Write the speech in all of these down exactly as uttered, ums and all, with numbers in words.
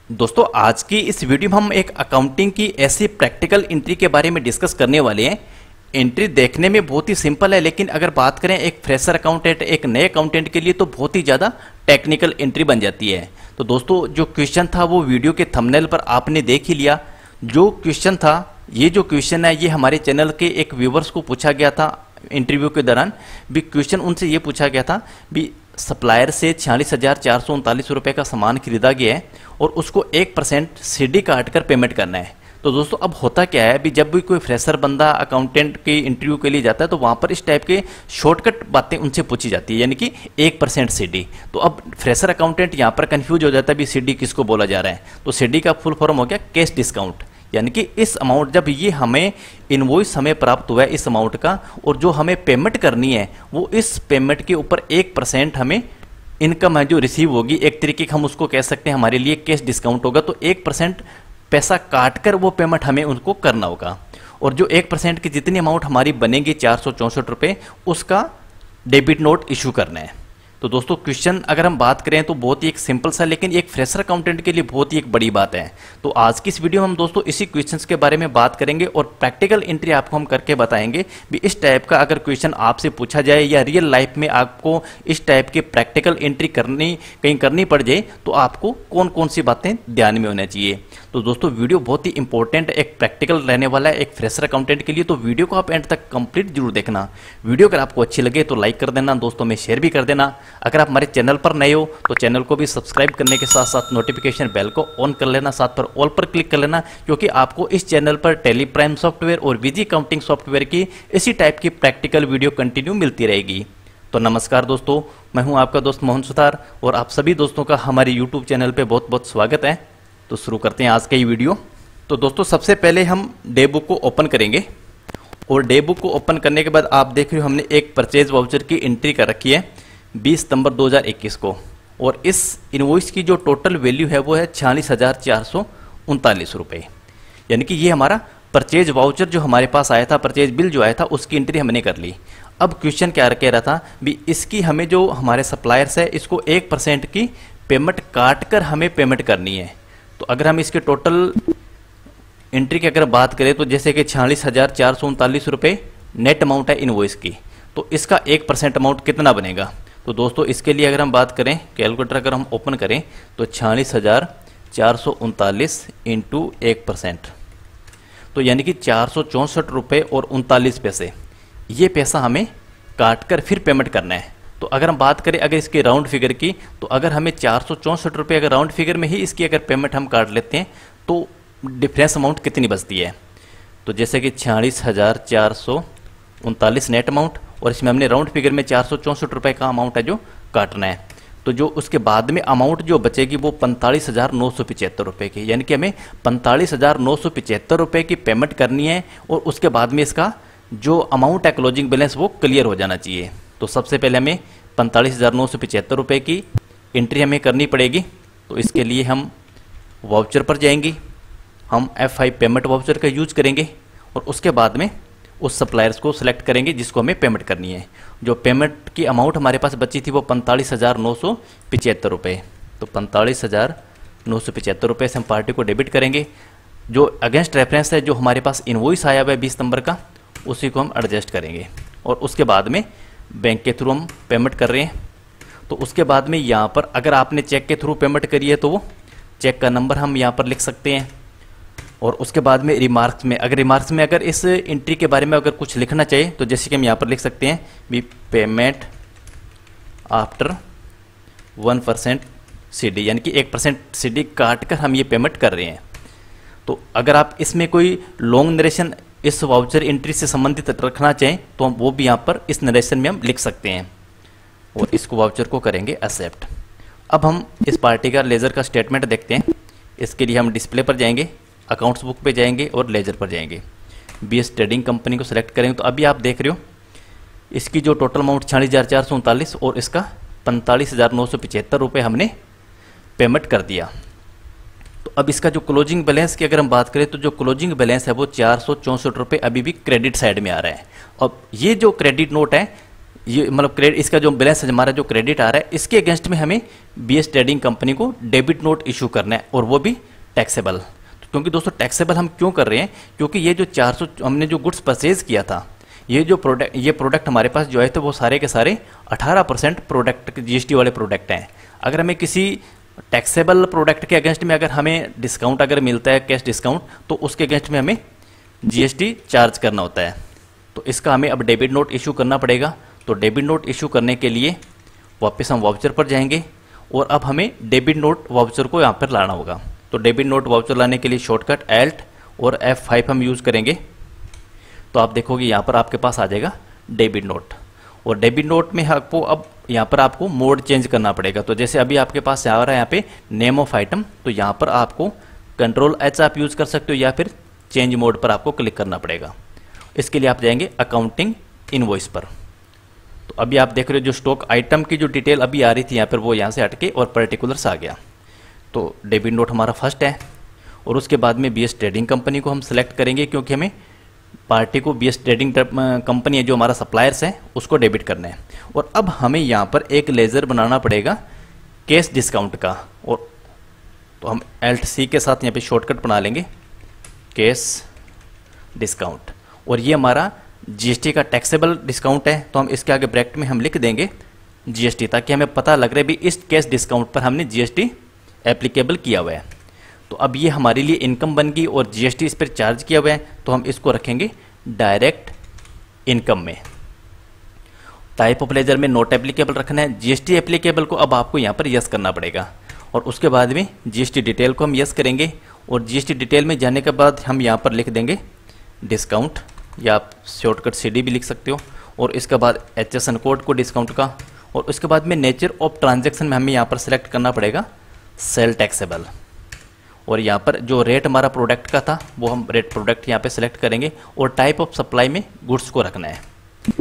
दोस्तों आज की इस वीडियो में हम एक अकाउंटिंग की ऐसी प्रैक्टिकल एंट्री के बारे में डिस्कस करने वाले हैं। एंट्री देखने में बहुत ही सिंपल है, लेकिन अगर बात करें एक फ्रेशर अकाउंटेंट एक नए अकाउंटेंट के लिए तो बहुत ही ज़्यादा टेक्निकल एंट्री बन जाती है। तो दोस्तों जो क्वेश्चन था वो वीडियो के थंबनेल पर आपने देख ही लिया। जो क्वेश्चन था, ये जो क्वेश्चन है ये हमारे चैनल के एक व्यूवर्स को पूछा गया था इंटरव्यू के दौरान। भी क्वेश्चन उनसे ये पूछा गया था भी सप्लायर से छियालीस हज़ार चार सौ उनतालीस रुपये का सामान खरीदा गया है और उसको एक परसेंट सी डी काट कर पेमेंट करना है। तो दोस्तों अब होता क्या है, भी जब भी कोई फ्रेशर बंदा अकाउंटेंट के इंटरव्यू के लिए जाता है तो वहाँ पर इस टाइप के शॉर्टकट बातें उनसे पूछी जाती है, यानी कि एक परसेंट सी डी। तो अब फ्रेशर अकाउंटेंट यहाँ पर कन्फ्यूज हो जाता है भी सी डी किसको बोला जा रहा है। तो सी डी का फुल फॉर्म हो गया कैश डिस्काउंट, यानी कि इस अमाउंट जब ये हमें इनवॉइस हमें प्राप्त हुआ है इस अमाउंट का और जो हमें पेमेंट करनी है वो इस पेमेंट के ऊपर एक परसेंट हमें इनकम है जो रिसीव होगी, एक तरीके का हम उसको कह सकते हैं हमारे लिए कैश डिस्काउंट होगा। तो एक परसेंट पैसा काट कर वो पेमेंट हमें उनको करना होगा और जो एक परसेंट की जितनी अमाउंट हमारी बनेगी चार सौ चौंसठ रुपये उसका डेबिट नोट इशू करना है। तो दोस्तों क्वेश्चन अगर हम बात करें तो बहुत ही एक सिंपल सा, लेकिन एक फ्रेशर अकाउंटेंट के लिए बहुत ही एक बड़ी बात है। तो आज की इस वीडियो में हम दोस्तों इसी क्वेश्चंस के बारे में बात करेंगे और प्रैक्टिकल एंट्री आपको हम करके बताएंगे भी इस टाइप का अगर क्वेश्चन आपसे पूछा जाए या रियल लाइफ में आपको इस टाइप की प्रैक्टिकल एंट्री करनी कहीं करनी पड़ जाए तो आपको कौन कौन सी बातें ध्यान में होना चाहिए। तो दोस्तों वीडियो बहुत ही इंपॉर्टेंट एक प्रैक्टिकल रहने वाला है एक फ्रेशर अकाउंटेंट के लिए, तो वीडियो को आप एंड तक कंप्लीट जरूर देखना। वीडियो अगर आपको अच्छी लगे तो लाइक कर देना, दोस्तों में शेयर भी कर देना। अगर आप हमारे चैनल पर नए हो तो चैनल को भी सब्सक्राइब करने के साथ साथ नोटिफिकेशन बेल को ऑन कर लेना, साथ पर ऑल पर क्लिक कर लेना, क्योंकि आपको इस चैनल पर टैली प्राइम सॉफ्टवेयर और विजी अकाउंटिंग सॉफ्टवेयर की इसी टाइप की प्रैक्टिकल वीडियो कंटिन्यू मिलती रहेगी। तो नमस्कार दोस्तों, मैं हूं आपका दोस्त मोहन सुतार और आप सभी दोस्तों का हमारे यूट्यूब चैनल पर बहुत बहुत स्वागत है। तो शुरू करते हैं आज का ये वीडियो। तो दोस्तों सबसे पहले हम डे बुक को ओपन करेंगे और डे बुक को ओपन करने के बाद आप देख रहे हो हमने एक परचेज वाउचर की एंट्री कर रखी है बीस सितंबर दो हज़ार इक्कीस को और इस इनवॉइस की जो टोटल वैल्यू है वो है छियालीस हज़ार चार सौ उनतालीस रुपये, यानी कि ये हमारा परचेज वाउचर जो हमारे पास आया था, परचेज बिल जो आया था उसकी एंट्री हमने कर ली। अब क्वेश्चन क्या कह रहा था भी इसकी हमें जो हमारे सप्लायर्स है इसको एक परसेंट की पेमेंट काट कर हमें पेमेंट करनी है। तो अगर हम इसके टोटल एंट्री की अगर बात करें तो जैसे कि छियालीस हज़ार चार सौ उनतालीस रुपये नेट अमाउंट है इनवॉइस की, तो इसका एक परसेंट अमाउंट कितना बनेगा। तो दोस्तों इसके लिए अगर हम बात करें कैलकुलेटर अगर हम ओपन करें तो छियालीस हज़ार चार सौ उनतालीस इंटू एक परसेंट, तो यानी कि चार सौ चौंसठ रुपये और उनतालीस पैसे ये पैसा हमें काट कर फिर पेमेंट करना है। तो अगर हम बात करें अगर इसके राउंड फिगर की, तो अगर हमें चार सौ चौंसठ रुपये अगर राउंड फिगर में ही इसकी अगर पेमेंट हम काट लेते हैं तो डिफरेंस अमाउंट कितनी बचती है। तो जैसे कि छियालीस हज़ार चार सौ उनतालीस नेट अमाउंट और इसमें हमने राउंड फिगर में चार सौ चौंसठ रुपये का अमाउंट है जो काटना है, तो जो उसके बाद में अमाउंट जो बचेगी वो पैंतालीस हज़ार नौ सौ पिचहत्तर रुपये की, यानी कि हमें पैंतालीस हज़ार नौ सौ पिचहत्तर रुपये की पेमेंट करनी है और उसके बाद में इसका जो अमाउंट है क्लोजिंग बैलेंस वो क्लियर हो जाना चाहिए। तो सबसे पहले हमें पैंतालीस हज़ार नौ सौ पिचहत्तर रुपये की एंट्री हमें करनी पड़ेगी। तो इसके लिए हम वाउचर पर जाएंगे, हम एफ फाइव पेमेंट वाउचर का यूज करेंगे और उसके बाद में उस सप्लायर्स को सिलेक्ट करेंगे जिसको हमें पेमेंट करनी है। जो पेमेंट की अमाउंट हमारे पास बची थी वो पैंतालीस हज़ार नौ सौ पिचहत्तर रुपये, तो पैंतालीस हज़ार नौ सौ पिचहत्तर रुपये से हम पार्टी को डेबिट करेंगे। जो अगेंस्ट रेफरेंस है जो हमारे पास इनवॉइस आया हुआ है बीस नंबर का उसी को हम एडजस्ट करेंगे और उसके बाद में बैंक के थ्रू हम पेमेंट कर रहे हैं। तो उसके बाद में यहाँ पर अगर आपने चेक के थ्रू पेमेंट करी है तो वो चेक का नंबर हम यहाँ पर लिख सकते हैं और उसके बाद में रिमार्क्स में अगर रिमार्क्स में अगर इस एंट्री के बारे में अगर कुछ लिखना चाहिए तो जैसे कि हम यहाँ पर लिख सकते हैं भी payment after one percent C D, यानी कि एक परसेंट सी डी काट कर हम ये पेमेंट कर रहे हैं। तो अगर आप इसमें कोई लॉन्ग नरेशन इस वाउचर एंट्री से संबंधित रखना चाहें तो हम वो भी यहाँ पर इस नरेशन में हम लिख सकते हैं और इसको वाउचर को करेंगे एक्सेप्ट। अब हम इस पार्टी का लेजर का स्टेटमेंट देखते हैं। इसके लिए हम डिस्प्ले पर जाएंगे, अकाउंट्स बुक पे जाएंगे और लेजर पर जाएंगे, बी एस ट्रेडिंग कंपनी को सिलेक्ट करेंगे। तो अभी आप देख रहे हो इसकी जो टोटल अमाउंट छियालीस हज़ार चार सौ उनतालीस और इसका पैंतालीस हज़ार नौ सौ पिचहत्तर रुपये हमने पेमेंट कर दिया। तो अब इसका जो क्लोजिंग बैलेंस की अगर हम बात करें तो जो क्लोजिंग बैलेंस है वो चार सौ चौंसठ रुपये अभी भी क्रेडिट साइड में आ रहा है। अब ये जो क्रेडिट नोट है ये मतलब क्रेडिट, इसका जो बैलेंस हमारा जो क्रेडिट आ रहा है, इसके अगेंस्ट में हमें बीएस ट्रेडिंग कंपनी को डेबिट नोट इशू करना है, और वो भी टैक्सेबल। क्योंकि दोस्तों टैक्सेबल हम क्यों कर रहे हैं, क्योंकि ये जो चार सौ हमने जो गुड्स परचेज किया था, ये जो प्रोडक्ट ये प्रोडक्ट हमारे पास जो है तो वो सारे के सारे अठारह परसेंट प्रोडक्ट जीएसटी वाले प्रोडक्ट हैं। अगर हमें किसी टैक्सेबल प्रोडक्ट के अगेंस्ट में अगर हमें डिस्काउंट अगर मिलता है, कैश डिस्काउंट, तो उसके अगेंस्ट में हमें जीएसटी चार्ज करना होता है। तो इसका हमें अब डेबिट नोट इशू करना पड़ेगा। तो डेबिट नोट इशू करने के लिए वापस हम वाउचर पर जाएंगे, और अब हमें डेबिट नोट वाउचर को यहाँ पर लाना होगा। तो डेबिट नोट वाउचर लाने के लिए शॉर्टकट एल्ट और एफ फाइव हम यूज़ करेंगे। तो आप देखोगे यहाँ पर आपके पास आ जाएगा डेबिट नोट, और डेबिट नोट में आपको अब यहाँ पर आपको मोड चेंज करना पड़ेगा। तो जैसे अभी आपके पास आ रहा है यहाँ पे नेम ऑफ आइटम, तो यहाँ पर आपको कंट्रोल एच आप यूज़ कर सकते हो, या फिर चेंज मोड पर आपको क्लिक करना पड़ेगा। इसके लिए आप जाएंगे अकाउंटिंग इनवॉइस पर। तो अभी आप देख रहे हो जो स्टॉक आइटम की जो डिटेल अभी आ रही थी यहाँ पर, वो यहाँ से हटके और पर्टिकुलर्स आ गया। तो डेबिट नोट हमारा फर्स्ट है, और उसके बाद में बीएस ट्रेडिंग कंपनी को हम सिलेक्ट करेंगे, क्योंकि हमें पार्टी को बीएस ट्रेडिंग कंपनी है जो हमारा सप्लायर्स है उसको डेबिट करना है। और अब हमें यहाँ पर एक लेजर बनाना पड़ेगा कैश डिस्काउंट का, और तो हम एल्ट सी के साथ यहाँ पे शॉर्टकट बना लेंगे कैश डिस्काउंट, और ये हमारा जीएसटी का टैक्सेबल डिस्काउंट है। तो हम इसके आगे ब्रैकेट में हम लिख देंगे जीएसटी, ताकि हमें पता लग रहा है भी इस कैश डिस्काउंट पर हमने जीएसटी एप्लीकेबल किया हुआ है। तो अब ये हमारे लिए इनकम बन गई, और जीएसटी इस पर चार्ज किया हुआ है, तो हम इसको रखेंगे डायरेक्ट इनकम में। टाइप ऑफ लेजर में नोट एप्लीकेबल रखना है, जीएसटी एप्लीकेबल को अब आपको यहाँ पर यस करना पड़ेगा, और उसके बाद में जीएसटी डिटेल को हम यस करेंगे। और जीएसटी डिटेल में जाने के बाद हम यहाँ पर लिख देंगे डिस्काउंट, या आप शॉर्टकट सी डी भी लिख सकते हो, और इसके बाद एच एस एन कोड को डिस्काउंट का, और उसके बाद में नेचर ऑफ ट्रांजैक्शन में हमें यहाँ पर सेलेक्ट करना पड़ेगा सेल टैक्सेबल, और यहाँ पर जो रेट हमारा प्रोडक्ट का था वो हम रेट प्रोडक्ट यहाँ पे सेलेक्ट करेंगे, और टाइप ऑफ सप्लाई में गुड्स को रखना है।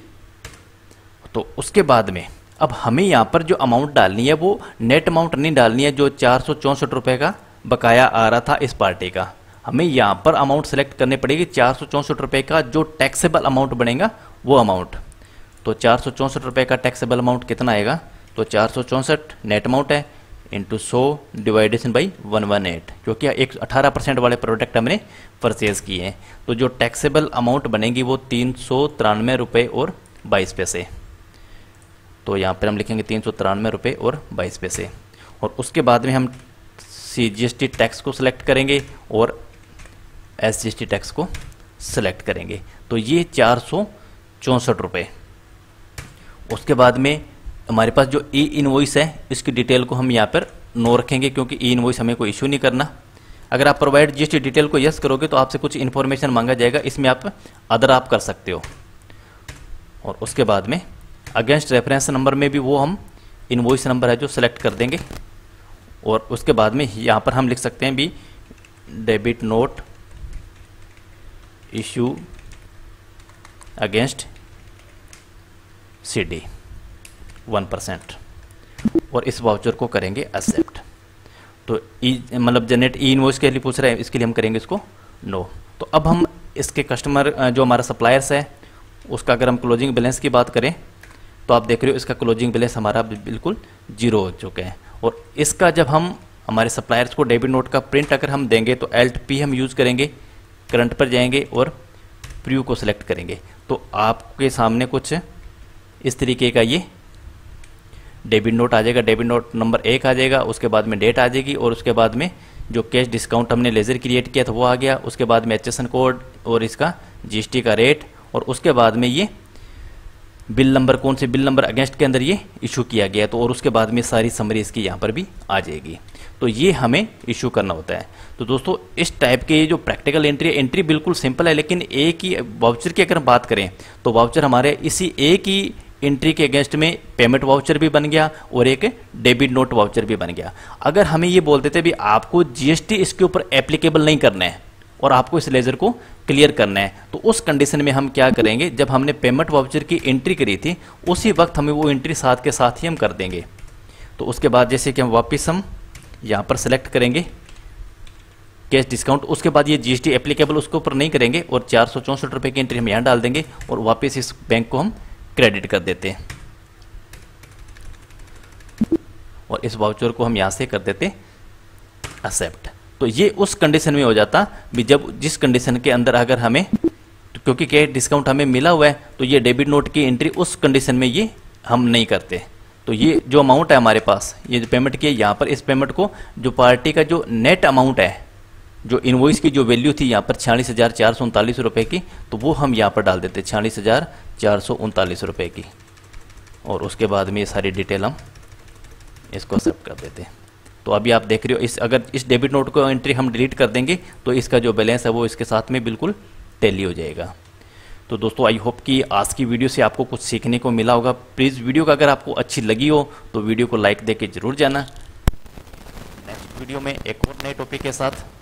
तो उसके बाद में अब हमें यहाँ पर जो अमाउंट डालनी है वो नेट अमाउंट नहीं डालनी है, जो चार सौ चौंसठ रुपये का बकाया आ रहा था इस पार्टी का। हमें यहाँ पर अमाउंट सेलेक्ट करनी पड़ेगी चार सौ चौंसठ रुपये का जो टैक्सेबल अमाउंट बनेगा वो अमाउंट। तो चार सौ चौंसठ रुपये का टैक्सेबल अमाउंट कितना आएगा, तो चार सौ चौंसठ नेट अमाउंट है इंटू सौ division by one one eight, क्योंकि एक अठारह परसेंट वाले प्रोडक्ट हमने परचेज किए हैं। तो जो टैक्सेबल अमाउंट बनेगी वो तीन सौ तिरानवे रुपये और बाईस पैसे। तो यहाँ पर हम लिखेंगे तीन सौ तिरानवे रुपये और बाईस पैसे, और उसके बाद में हम C G S T tax को सिलेक्ट करेंगे और S G S T tax को सिलेक्ट करेंगे। तो ये चार सौ चौंसठ रुपये। उसके बाद में हमारे पास जो ई इनवॉइस है इसकी डिटेल को हम यहाँ पर नो रखेंगे, क्योंकि ई इनवॉइस हमें कोई इशू नहीं करना। अगर आप प्रोवाइड जीएसटी डिटेल को यस करोगे तो आपसे कुछ इन्फॉर्मेशन मांगा जाएगा, इसमें आप अदर आप कर सकते हो। और उसके बाद में अगेंस्ट रेफरेंस नंबर में भी वो हम इनवॉइस नंबर है जो सिलेक्ट कर देंगे, और उसके बाद में यहाँ पर हम लिख सकते हैं भी debit note issue against C D one percent, और इस वाउचर को करेंगे एक्सेप्ट। तो ई मतलब जनरेट ई इनवॉइस के लिए पूछ रहे हैं, इसके लिए हम करेंगे इसको नो। तो अब हम इसके कस्टमर जो हमारा सप्लायर्स है उसका अगर हम क्लोजिंग बैलेंस की बात करें तो आप देख रहे हो इसका क्लोजिंग बैलेंस हमारा बिल्कुल जीरो हो चुका है। और इसका जब हम हमारे सप्लायर्स को डेबिट नोट का प्रिंट अगर हम देंगे तो एल्ट पी हम यूज़ करेंगे, करंट पर जाएंगे और प्रीव्यू को सिलेक्ट करेंगे। तो आपके सामने कुछ इस तरीके का ये डेबिट नोट आ जाएगा, डेबिट नोट नंबर एक आ जाएगा, उसके बाद में डेट आ जाएगी, और उसके बाद में जो कैश डिस्काउंट हमने लेजर क्रिएट किया था वो आ गया, उसके बाद में एच एस एन कोड और इसका जीएसटी का रेट, और उसके बाद में ये बिल नंबर कौन से बिल नंबर अगेंस्ट के अंदर ये इशू किया गया, तो और उसके बाद में सारी समरी इसकी यहाँ पर भी आ जाएगी। तो ये हमें इशू करना होता है। तो दोस्तों इस टाइप के ये जो प्रैक्टिकल एंट्री है, एंट्री बिल्कुल सिंपल है, लेकिन एक ही वाउचर की अगर बात करें तो वाउचर हमारे इसी एक ही एंट्री के अगेंस्ट में पेमेंट वाउचर भी बन गया और एक डेबिट नोट वाउचर भी बन गया। अगर हमें ये बोलते थे भी आपको जीएसटी इसके ऊपर एप्लीकेबल नहीं करना है और आपको इस लेजर को क्लियर करना है, तो उस कंडीशन में हम क्या करेंगे, जब हमने पेमेंट वाउचर की एंट्री करी थी उसी वक्त हमें वो एंट्री साथ के साथ ही हम कर देंगे। तो उसके बाद जैसे कि हम वापस हम यहाँ पर सेलेक्ट करेंगे कैश डिस्काउंट, उसके बाद ये जीएसटी एप्लीकेबल उसके ऊपर नहीं करेंगे और चार सौ चौंसठ रुपये की एंट्री हम यहाँ डाल देंगे और वापस इस बैंक को हम क्रेडिट कर देते हैं। और इस वाउचर को हम यहाँ से कर देते एक्सेप्ट। तो ये उस कंडीशन में हो जाता भी जब जिस कंडीशन के अंदर अगर हमें, तो क्योंकि कैश डिस्काउंट हमें मिला हुआ है तो ये डेबिट नोट की एंट्री उस कंडीशन में ये हम नहीं करते। तो ये जो अमाउंट है हमारे पास, ये जो पेमेंट की है यहाँ पर, इस पेमेंट को जो पार्टी का जो नेट अमाउंट है, जो इनवॉइस की जो वैल्यू थी यहाँ पर छियालीस हज़ार चार सौ उनतालीस रुपये की, तो वो हम यहाँ पर डाल देते छियालीस हज़ार चार सौ उनतालीस रुपये की, और उसके बाद में ये सारी डिटेल हम इसको एक्सेप्ट कर देते हैं। तो अभी आप देख रहे हो, इस अगर इस डेबिट नोट को एंट्री हम डिलीट कर देंगे तो इसका जो बैलेंस है वो इसके साथ में बिल्कुल टैली हो जाएगा। तो दोस्तों आई होप कि आज की वीडियो से आपको कुछ सीखने को मिला होगा। प्लीज़ वीडियो का अगर आपको अच्छी लगी हो तो वीडियो को लाइक दे के जरूर जाना। नेक्स्ट वीडियो में एक और नए टॉपिक के साथ